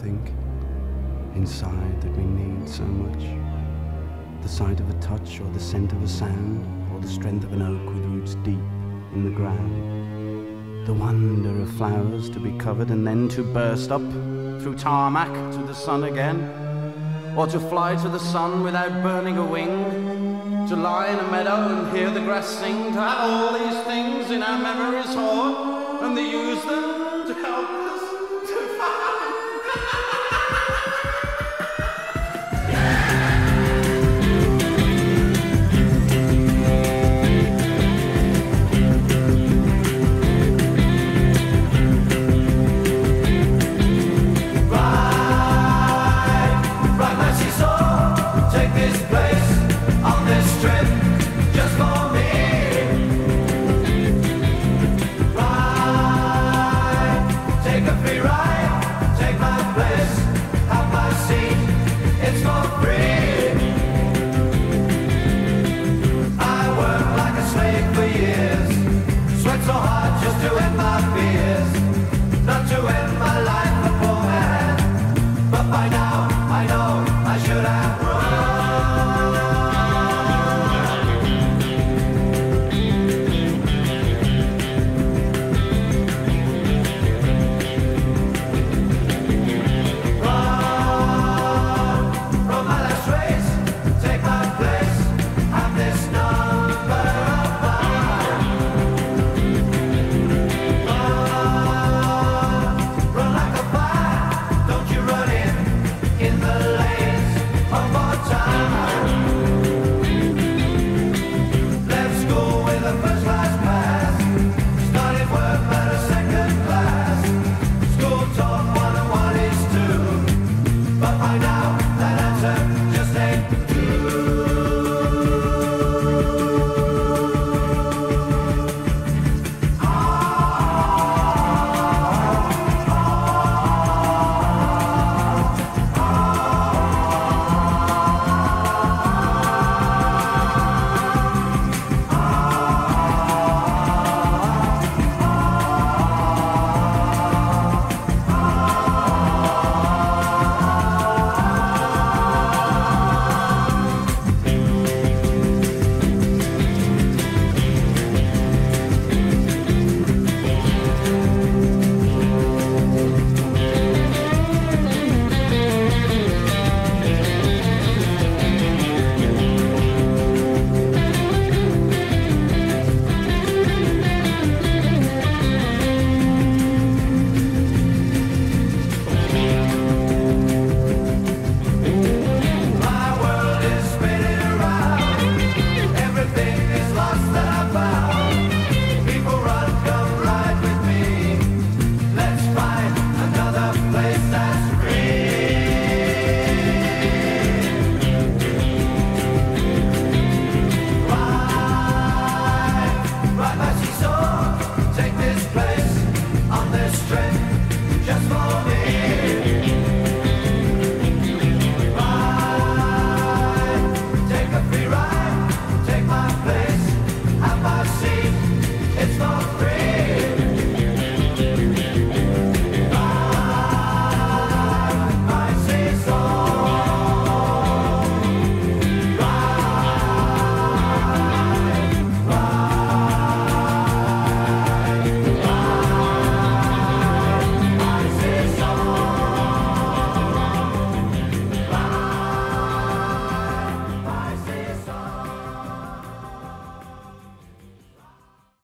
think, inside that we need so much. The sight of a touch, or the scent of a sound, or the strength of an oak with roots deep in the ground. The wonder of flowers to be covered and then to burst up through tarmac to the sun again, or to fly to the sun without burning a wing, to lie in a meadow and hear the grass sing, to have all these things in our memories, and to use them